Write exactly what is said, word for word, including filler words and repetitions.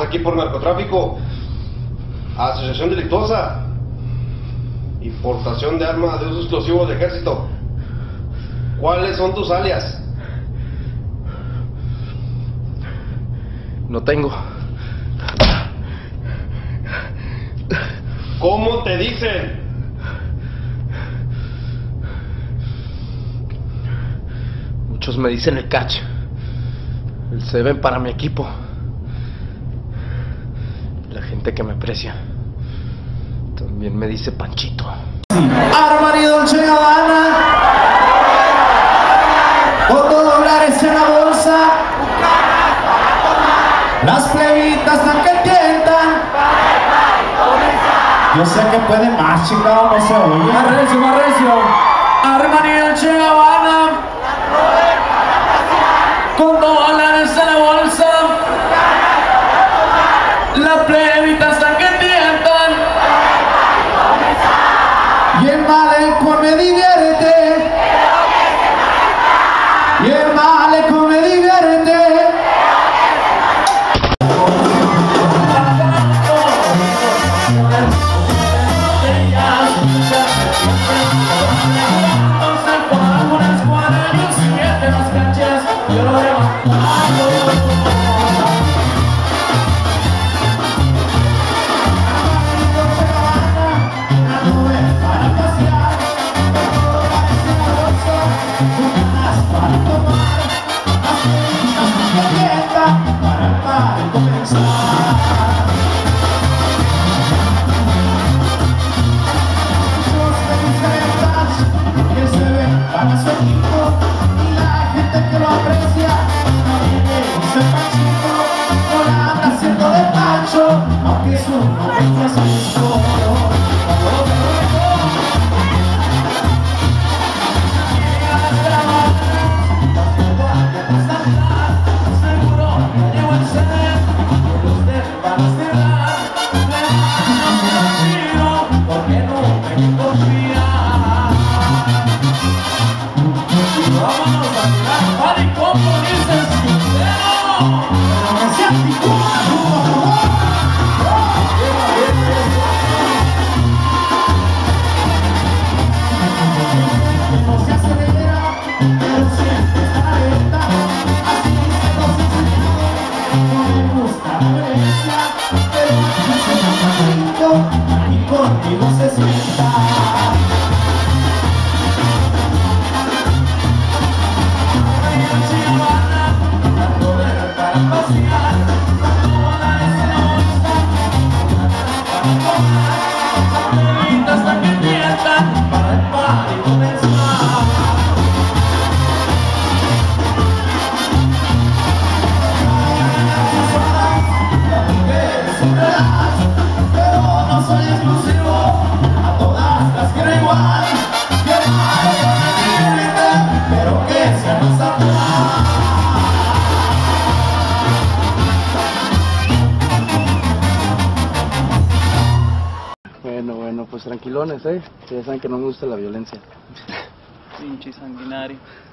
aquí por narcotráfico, asociación delictuosa, importación de armas de uso exclusivo del ejército. ¿Cuáles son tus alias? No tengo. ¿Cómo te dicen? Muchos me dicen el Catch, el Seven para mi equipo. La gente que me aprecia también me dice Panchito. Armani Dolce Gabbana, con dos dólares en la bolsa, las plebitas están que tientan. Yo sé que puede más, chingado, no se oye. Más recio, más recio. Armani Dolce Gabbana, con dólares en la bolsa, las plebitas están que tientan. Y el malecón me divierte, y el malecón me divierte. Bueno, bueno, pues tranquilones, ¿eh? Ya saben que no me gusta la violencia. Pinche sanguinario.